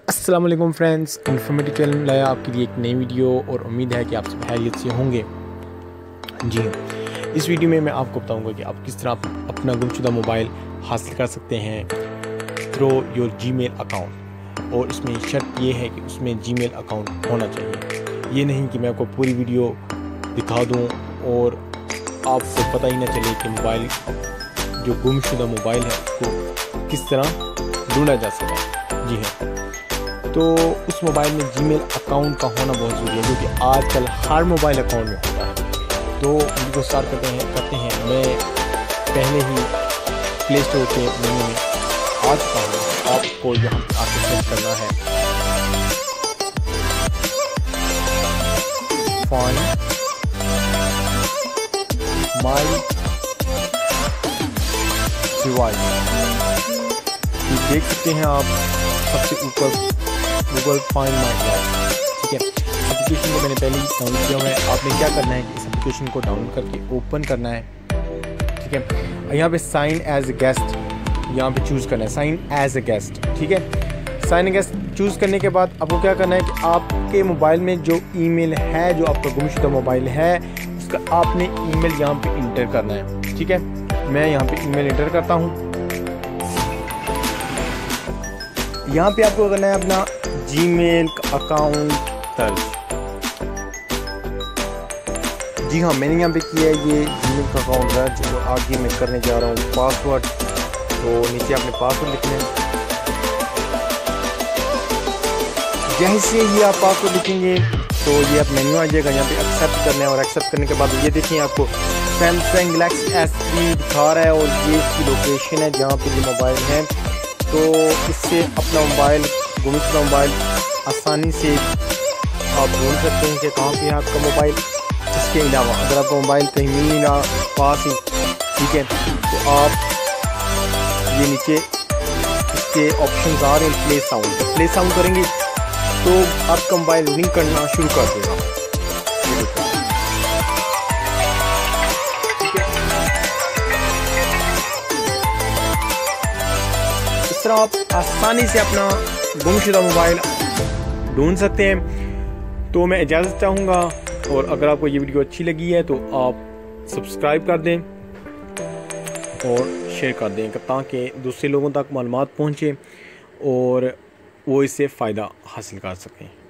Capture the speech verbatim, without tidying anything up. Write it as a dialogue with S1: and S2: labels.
S1: अस्सलाम वालेकुम friends, informative channel लाया आपके लिए एक नई वीडियो और उम्मीद है कि आप सब खैरियत से होंगे। जी हाँ, इस वीडियो में मैं आपको बताऊंगा कि आप किस तरह अपना गुमशुदा मोबाइल हासिल कर सकते हैं थ्रू योर जीमेल अकाउंट। और इसमें शर्त ये है कि उसमें जीमेल अकाउंट होना चाहिए। ये नहीं कि मैं आपको पूरी वीडियो दिखा दूँ और आपको पता ही ना चले कि मोबाइल जो गुमशुदा मोबाइल है उसको किस तरह ढूंढा जा सके। जी हाँ, तो उस मोबाइल में जीमेल अकाउंट का होना बहुत ज़रूरी है, जो कि आजकल हर मोबाइल अकाउंट में होता है। तो वीडियो स्टार्ट करते हैं करते हैं मैं पहले ही प्ले स्टोर के मेन्यू में आ चुका हूँ। आपको यहाँ पर आके सर्च करना है फाइंड माय डिवाइस। देख सकते हैं आप सबसे ऊपर गूगल फाइंड माई डिवाइस। ठीक है, एप्लीकेशन को मैंने पहले ही डाउनलोड किया हुआ है। आपने क्या करना है कि इस एप्लीकेशन को डाउनलोड करके ओपन करना है। ठीक है, यहाँ पे साइन एज ए गेस्ट यहाँ पे चूज़ करना है, साइन एज ए गेस्ट। ठीक है, साइन ए गेस्ट चूज़ करने के बाद आपको क्या करना है कि आपके मोबाइल में जो ईमेल है, जो आपका गुमशुदा मोबाइल है, उसका आपने ईमेल यहाँ पे इंटर करना है। ठीक है, मैं यहाँ पे ईमेल इंटर करता हूँ। यहाँ पे आपको करना है अपना जीमेल अकाउंट दर्ज। जी हाँ, मैंने यहाँ पे किया है ये जीमेल का अकाउंट दर्ज। और आगे मैं करने जा रहा हूँ पासवर्ड। तो नीचे आपने पासवर्ड लिखना है। जैसे ही आप पासवर्ड लिखेंगे तो ये आप मेन्यू आ जाएगा। यहाँ पे एक्सेप्ट करना है और एक्सेप्ट करने के बाद ये देखिए आपको सैमसंग गैलेक्सी एस थ्री दिखा रहा है और ये इसकी लोकेशन है जहाँ पे ये मोबाइल है। तो इससे अपना मोबाइल गुमशुदा मोबाइल आसानी से आप ढूंढ सकते हैं कि कहाँ पे है आपका मोबाइल। इसके अलावा अगर आपका मोबाइल कहीं मिल नहीं रहा पास ही, ठीक है, तो आप ये नीचे इसके ऑप्शंस आ रहे हैं प्ले साउंड। प्ले साउंड करेंगे तो आपका मोबाइल रिंग करना शुरू कर देगा। इस तरह आप आसानी से अपना गुमशुदा मोबाइल ढूंढ सकते हैं। तो मैं इजाज़त चाहूँगा, और अगर आपको ये वीडियो अच्छी लगी है तो आप सब्सक्राइब कर दें और शेयर कर दें ताकि दूसरे लोगों तक मालूमात पहुँचे और वो इससे फ़ायदा हासिल कर सकें।